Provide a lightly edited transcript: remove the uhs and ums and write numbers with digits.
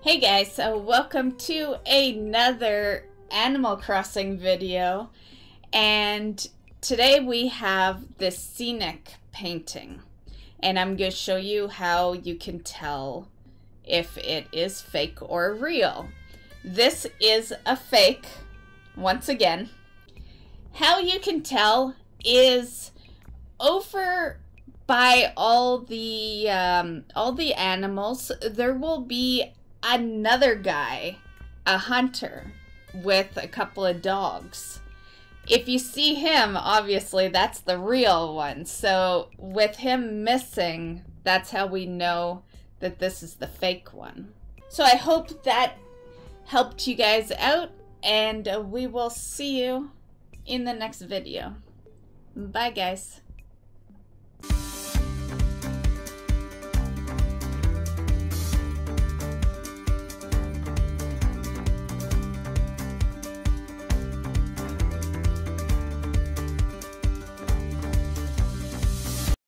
Hey guys, so welcome to another Animal Crossing video, and today we have the Scenic painting, and I'm going to show you how you can tell if it is fake or real. This is a fake, once again. How you can tell is over by all the animals, there will be another guy, a hunter, with a couple of dogs. If you see him, obviously that's the real one. So with him missing, that's how we know that this is the fake one. So I hope that helped you guys out, and we will see you in the next video. Bye guys.